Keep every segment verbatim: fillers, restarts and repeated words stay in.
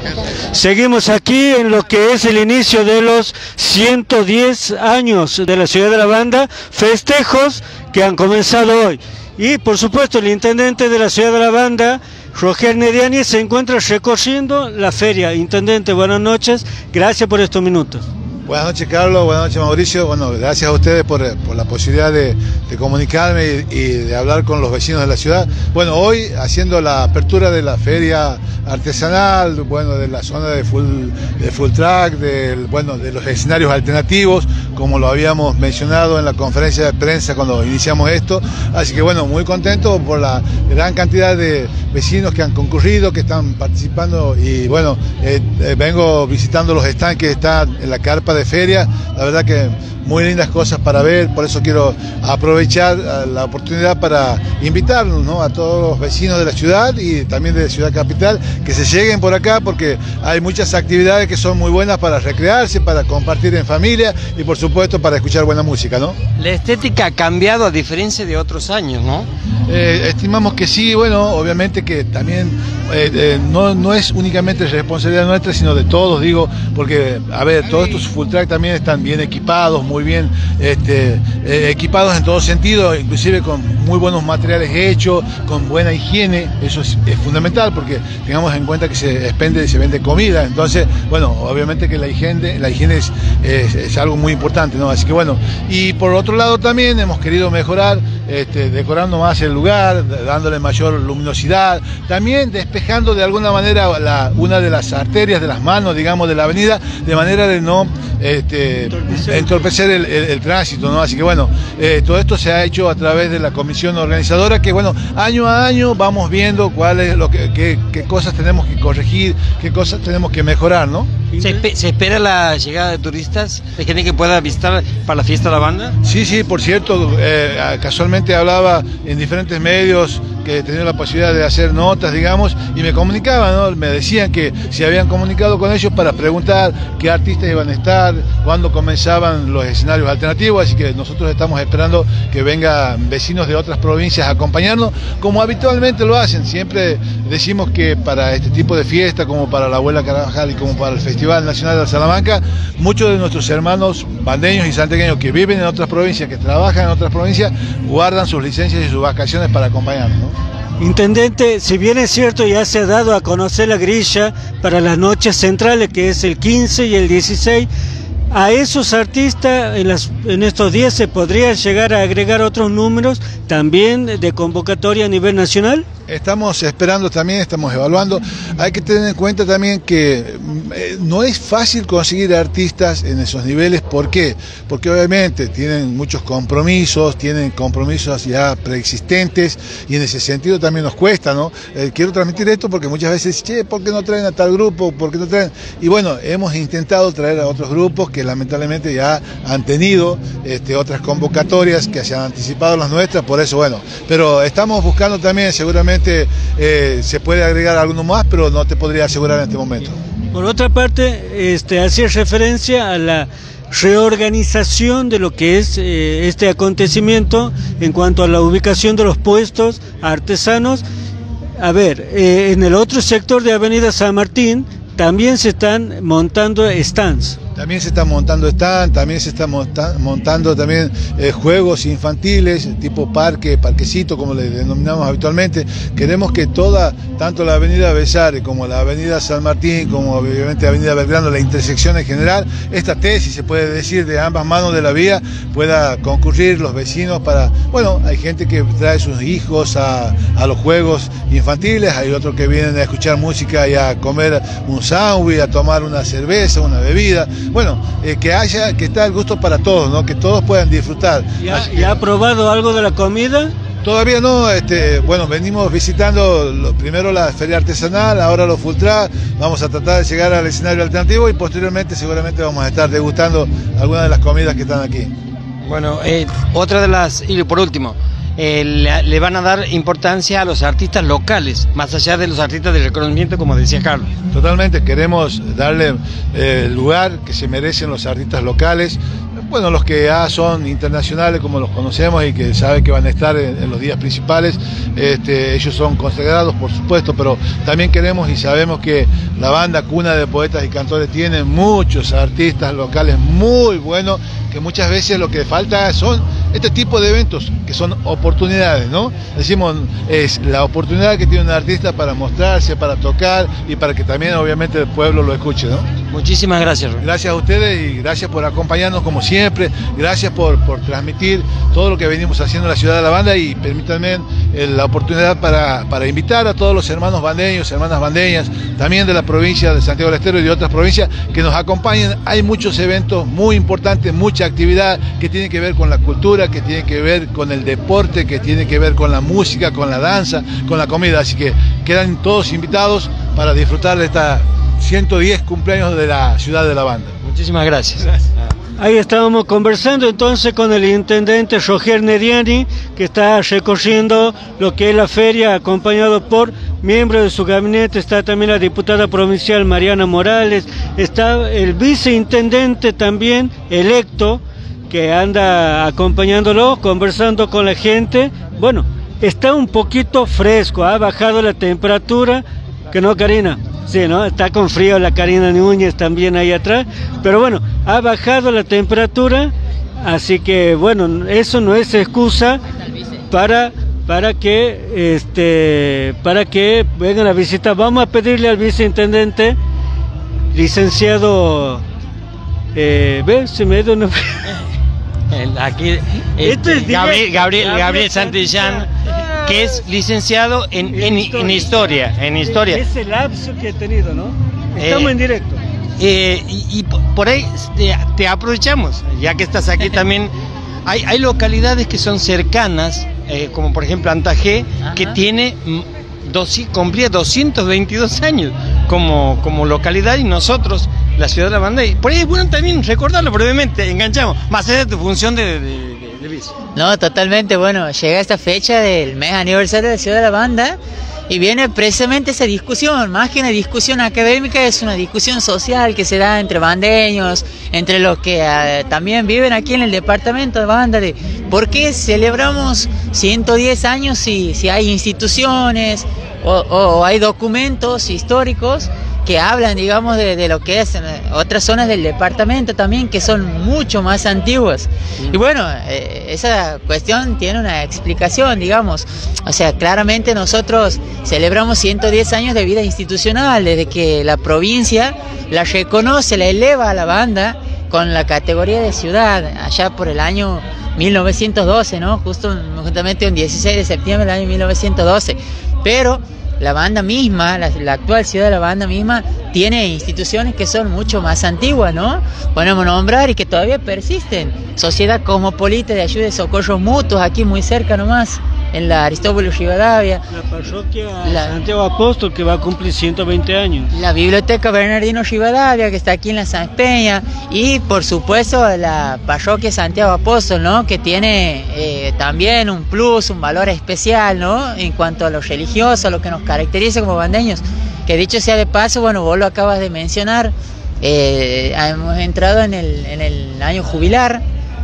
Seguimos aquí en lo que es el inicio de los ciento diez años de la Ciudad de la Banda, festejos que han comenzado hoy. Y por supuesto el intendente de la Ciudad de la Banda, Roger Nediani, se encuentra recorriendo la feria. Intendente, buenas noches, gracias por estos minutos. Buenas noches, Carlos, buenas noches, Mauricio. Bueno, gracias a ustedes por, por la posibilidad de, de comunicarme y, y de hablar con los vecinos de la ciudad. Bueno, hoy haciendo la apertura de la feria artesanal, bueno, de la zona de full, de full track, del, bueno, de los escenarios alternativos, como lo habíamos mencionado en la conferencia de prensa cuando iniciamos esto. Así que bueno, muy contento por la gran cantidad de vecinos que han concurrido, que están participando y bueno, eh, eh, vengo visitando los stands que están en la carpa de feria. La verdad que muy lindas cosas para ver, por eso quiero aprovechar la oportunidad para invitarnos, ¿no?, a todos los vecinos de la ciudad y también de Ciudad Capital que se lleguen por acá, porque hay muchas actividades que son muy buenas para recrearse, para compartir en familia y por supuesto para escuchar buena música, ¿no? La estética ha cambiado a diferencia de otros años, ¿no? Eh, estimamos que sí, bueno, obviamente que también eh, eh, no, no es únicamente responsabilidad nuestra, sino de todos, digo, porque, a ver, todos estos full track también están bien equipados, muy bien este, eh, equipados en todo sentido, inclusive con muy buenos materiales hechos, con buena higiene. Eso es, es fundamental, porque tengamos en cuenta que se expende y se vende comida, entonces, bueno, obviamente que la higiene, la higiene es, es, es algo muy importante, ¿no? Así que bueno, y por otro lado también hemos querido mejorar, este, decorando más el lugar, dándole mayor luminosidad, también despejando de alguna manera la, una de las arterias de las manos, digamos, de la avenida, de manera de no este, entorpecer el, el, el tránsito, ¿no? Así que bueno, eh, todo esto se ha hecho a través de la comisión organizadora, que bueno, año a año vamos viendo cuáles lo que, qué, qué cosas tenemos que corregir, qué cosas tenemos que mejorar, ¿no? ¿Se, ¿Se espera la llegada de turistas, de gente que pueda visitar para la fiesta de la banda? Sí, sí, por cierto, eh, casualmente hablaba en diferentes medios que he tenido la posibilidad de hacer notas, digamos, y me comunicaban, ¿no? Me decían que se habían comunicado con ellos para preguntar qué artistas iban a estar, cuándo comenzaban los escenarios alternativos, así que nosotros estamos esperando que vengan vecinos de otras provincias a acompañarnos, como habitualmente lo hacen. Siempre decimos que para este tipo de fiesta, como para la Abuela Carabajal y como para el Festival Nacional de Salamanca, muchos de nuestros hermanos bandeños y santiagueños que viven en otras provincias, que trabajan en otras provincias, guardan sus licencias y sus vacaciones para acompañarnos, ¿no? Intendente, si bien es cierto, ya se ha dado a conocer la grilla para las noches centrales, que es el quince y el dieciséis, a esos artistas en, las, en estos días se podría llegar a agregar otros números también de convocatoria a nivel nacional. Estamos esperando también, estamos evaluando. Hay que tener en cuenta también que eh, no es fácil conseguir artistas en esos niveles. ¿Por qué? Porque obviamente tienen muchos compromisos, tienen compromisos ya preexistentes y en ese sentido también nos cuesta, ¿no? Eh, quiero transmitir esto porque muchas veces, che, ¿por qué no traen a tal grupo? ¿Por qué no traen? Y bueno, hemos intentado traer a otros grupos que lamentablemente ya han tenido este, otras convocatorias que se han anticipado las nuestras, por eso bueno, pero estamos buscando también seguramente. Eh, se puede agregar alguno más, pero no te podría asegurar en este momento. Por otra parte, este, hacía referencia a la reorganización de lo que es eh, este acontecimiento en cuanto a la ubicación de los puestos artesanos. A ver, eh, en el otro sector de Avenida San Martín también se están montando stands. También se están montando stand, también se están monta montando también eh, juegos infantiles, tipo parque, parquecito, como le denominamos habitualmente. Queremos que toda, tanto la avenida Besare como la avenida San Martín, como obviamente la avenida Belgrano, la intersección en general, esta tesis, se puede decir, de ambas manos de la vía, pueda concurrir los vecinos para, bueno, hay gente que trae sus hijos a, a los juegos infantiles, hay otros que vienen a escuchar música y a comer un sándwich, a tomar una cerveza, una bebida. Bueno, eh, que haya, que está el gusto para todos, ¿no? Que todos puedan disfrutar. ¿Ya, ¿ya ha probado algo de la comida? Todavía no, este, bueno, venimos visitando lo, primero la feria artesanal, ahora los full track, vamos a tratar de llegar al escenario alternativo y posteriormente seguramente vamos a estar degustando algunas de las comidas que están aquí. Bueno, eh, otra de las, y por último, eh, le, le van a dar importancia a los artistas locales, más allá de los artistas de reconocimiento, como decía Carlos. Totalmente, queremos darle eh, el lugar que se merecen los artistas locales. bueno, los que ya son internacionales, como los conocemos y que saben que van a estar en, en los días principales, este, ellos son consagrados, por supuesto, pero también queremos y sabemos que la banda Cuna de Poetas y Cantores tiene muchos artistas locales muy buenos, que muchas veces lo que falta son este tipo de eventos, que son oportunidades, ¿no? Decimos, es la oportunidad que tiene un artista para mostrarse, para tocar y para que también obviamente el pueblo lo escuche, ¿no? Muchísimas gracias, Rubén. Gracias a ustedes y gracias por acompañarnos como siempre, gracias por, por transmitir todo lo que venimos haciendo en la ciudad de la banda y permítanme eh, la oportunidad para, para invitar a todos los hermanos bandeños, hermanas bandeñas, también de la provincia de Santiago del Estero y de otras provincias que nos acompañen. Hay muchos eventos muy importantes, mucha actividad que tiene que ver con la cultura, que tiene que ver con el deporte, que tiene que ver con la música, con la danza, con la comida, así que quedan todos invitados para disfrutar de esta ciento diez cumpleaños de la ciudad de la banda. Muchísimas gracias. Gracias. Ahí estábamos conversando entonces con el intendente Roger Nediani, que está recorriendo lo que es la feria, acompañado por miembros de su gabinete. Está también la diputada provincial Mariana Morales, está el viceintendente también electo, que anda acompañándolo, conversando con la gente. Bueno, está un poquito fresco, ha bajado la temperatura, que no, Karina. Sí, ¿no? Está con frío la Karina Núñez también ahí atrás, pero bueno, ha bajado la temperatura, así que bueno, eso no es excusa para para que este para que vengan a visitar. Vamos a pedirle al viceintendente, licenciado, eh, ve, se me da una... Aquí este, Gabriel, Gabriel, Gabriel Santillán, que es licenciado en, en, en historia, en historia. Es el lapso que he tenido, ¿no? Estamos eh, en directo. Eh, y, y por ahí te, te aprovechamos, ya que estás aquí también. Hay, hay localidades que son cercanas, eh, como por ejemplo Antajé, ajá, que tiene dos, cumplía doscientos veintidós años como, como localidad, y nosotros, la ciudad de la banda, y por ahí es bueno también recordarlo brevemente, enganchamos, más allá de tu función de, de, de, de vice. No, totalmente, bueno, llega esta fecha del mes aniversario de la ciudad de la banda y viene precisamente esa discusión, más que una discusión académica, es una discusión social que se da entre bandeños, entre los que uh, también viven aquí en el departamento de Banda, de por qué celebramos ciento diez años si, si hay instituciones o, o, o hay documentos históricos que hablan, digamos, de, de lo que es otras zonas del departamento también, que son mucho más antiguas. Y bueno, eh, esa cuestión tiene una explicación, digamos. O sea, claramente nosotros celebramos ciento diez años de vida institucional, desde que la provincia la reconoce, la eleva a la banda con la categoría de ciudad, allá por el año mil novecientos doce, ¿no? Justo, justamente un dieciséis de septiembre del año mil novecientos doce. Pero la banda misma, la, la actual ciudad de la banda misma, tiene instituciones que son mucho más antiguas, ¿no? Podemos nombrar y que todavía persisten. Sociedad Cosmopolita de Ayuda y Socorros Mutuos, aquí muy cerca nomás, en la Aristóbulo Rivadavia. La parroquia la, Santiago Apóstol, que va a cumplir ciento veinte años. La Biblioteca Bernardino Rivadavia, que está aquí en la Sáenz Peña. Y, por supuesto, la parroquia Santiago Apóstol, ¿no? Que tiene eh, también un plus, un valor especial, ¿no? En cuanto a lo religioso, a lo que nos caracteriza como bandeños. Que dicho sea de paso, bueno, vos lo acabas de mencionar, eh, hemos entrado en el, en el año jubilar.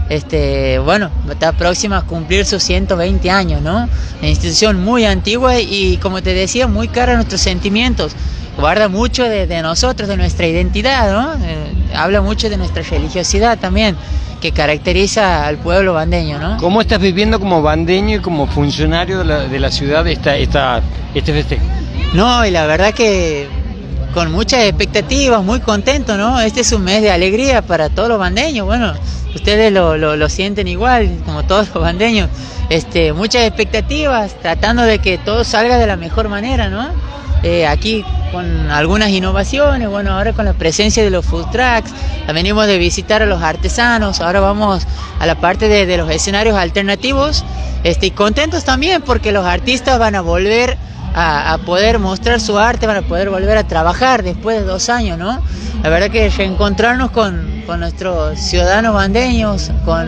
Este, bueno, está próxima a cumplir sus ciento veinte años, ¿no? Una institución muy antigua y, como te decía, muy cara a nuestros sentimientos. Guarda mucho de, de nosotros, de nuestra identidad, ¿no? Eh, habla mucho de nuestra religiosidad también, que caracteriza al pueblo bandeño, ¿no? ¿Cómo estás viviendo como bandeño y como funcionario de la, de la ciudad esta, esta, este festejo? No, y la verdad que con muchas expectativas, muy contento, ¿no? Este es un mes de alegría para todos los bandeños, bueno, ustedes lo, lo, lo sienten igual, como todos los bandeños, este, muchas expectativas, tratando de que todo salga de la mejor manera, ¿no? Eh, aquí con algunas innovaciones, bueno, ahora con la presencia de los food trucks, venimos de visitar a los artesanos, ahora vamos a la parte de, de los escenarios alternativos, este, y contentos también porque los artistas van a volver A, a poder mostrar su arte, van a poder volver a trabajar después de dos años, ¿no? La verdad que reencontrarnos con, con nuestros ciudadanos bandeños, con,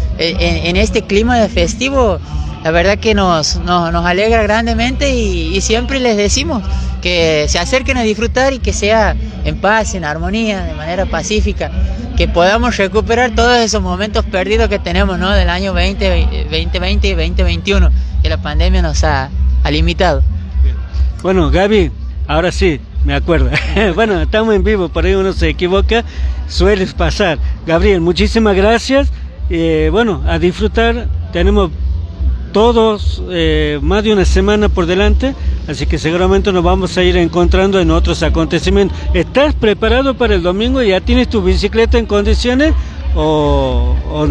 en, en este clima de festivo, la verdad que nos, nos, nos alegra grandemente y, y siempre les decimos que se acerquen a disfrutar y que sea en paz, en armonía, de manera pacífica. que podamos recuperar todos esos momentos perdidos que tenemos, ¿no? Del año veinte veinte y veinte veintiuno, que la pandemia nos ha, ha limitado. Bueno, Gaby, ahora sí, me acuerdo. Bueno, estamos en vivo, por ahí uno se equivoca, suele pasar. Gabriel, muchísimas gracias. Eh, bueno, a disfrutar, tenemos todos eh, más de una semana por delante, así que seguramente nos vamos a ir encontrando en otros acontecimientos. ¿Estás preparado para el domingo? ¿Ya tienes tu bicicleta en condiciones o, o,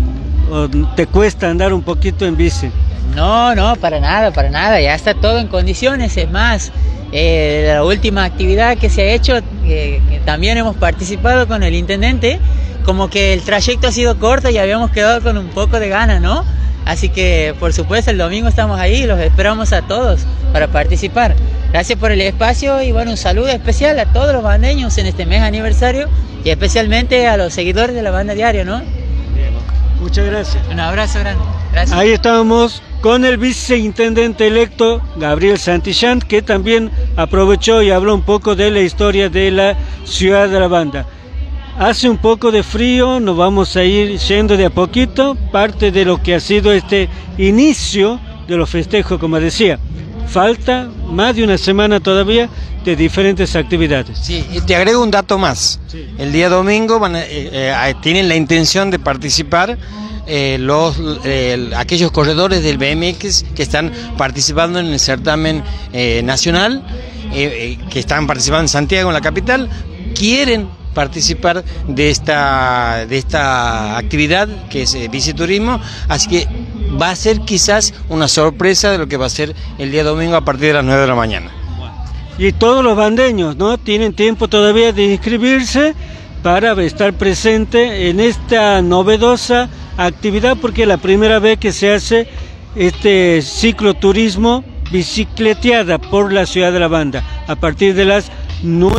o te cuesta andar un poquito en bici? No, no, para nada, para nada, ya está todo en condiciones. Es más, eh, la última actividad que se ha hecho, eh, que también hemos participado con el intendente, como que el trayecto ha sido corto y habíamos quedado con un poco de ganas, ¿no? Así que, por supuesto, el domingo estamos ahí y los esperamos a todos para participar. Gracias por el espacio y, bueno, un saludo especial a todos los bandeños en este mes aniversario y especialmente a los seguidores de la Banda Diario, ¿no? Bien. Muchas gracias. Un abrazo grande. Gracias. Ahí estábamos con el viceintendente electo Gabriel Santillán, que también aprovechó y habló un poco de la historia de la ciudad de la Banda. Hace un poco de frío, nos vamos a ir yendo de a poquito, parte de lo que ha sido este inicio de los festejos, como decía. Falta más de una semana todavía de diferentes actividades. Sí, y te agrego un dato más. Sí. El día domingo van a, eh, eh, tienen la intención de participar eh, los eh, aquellos corredores del B M X que están participando en el certamen eh, nacional, eh, eh, que están participando en Santiago, en la capital, quieren participar de esta de esta actividad que es eh, biciturismo, así que va a ser quizás una sorpresa de lo que va a ser el día domingo a partir de las nueve de la mañana. Y todos los bandeños, ¿no?, tienen tiempo todavía de inscribirse para estar presente en esta novedosa actividad, porque es la primera vez que se hace este cicloturismo bicicleteada por la ciudad de la Banda a partir de las nueve.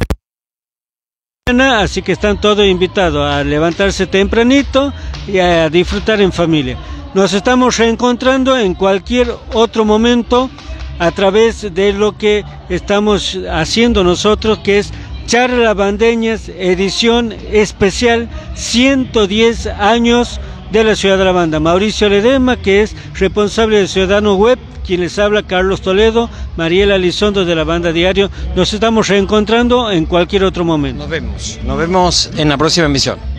Así que están todos invitados a levantarse tempranito y a disfrutar en familia. Nos estamos reencontrando en cualquier otro momento a través de lo que estamos haciendo nosotros, que es Charlas Bandeñas, edición especial, ciento diez años de la ciudad de la Banda. Mauricio Ledesma, que es responsable de Ciudadanos Web, quien les habla, Carlos Toledo, Mariela Elizondo de la Banda Diario. Nos estamos reencontrando en cualquier otro momento. Nos vemos, nos vemos en la próxima emisión.